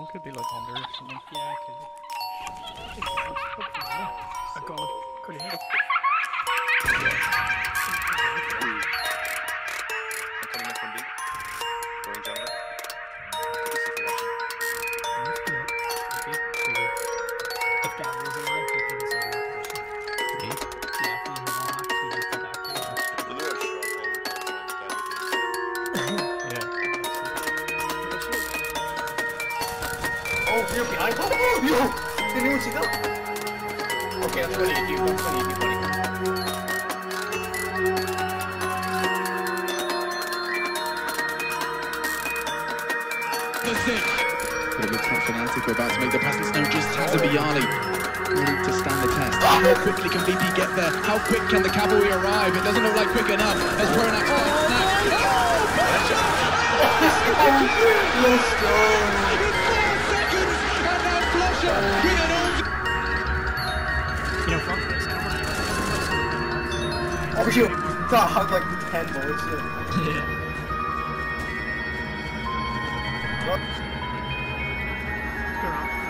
one could be like under or something. Yeah, it could be. Oh god, could have hit it. I'm coming in from B. Going jungle. If that was alive, we could have said that position. Me? Yeah, if we had all that, we just did that. The lure shot Yeah. Oh, you're behind. Oh, yo! Didn't even see that. Okay, I'm 20 you. I'm 20 you, buddy. But it looks like Fnatic are about to make the pass. It's no just Tazabiali ready to stand the test. How quickly can VP get there? How quick can the cavalry arrive? It doesn't look like quick enough as Pronax finds Snap. Oh, pressure! Let's go! In 4 seconds, and now Flusher with an ulti. You know, front face, Oh, you! That had like 10 bullets in it. yeah. What? Go around.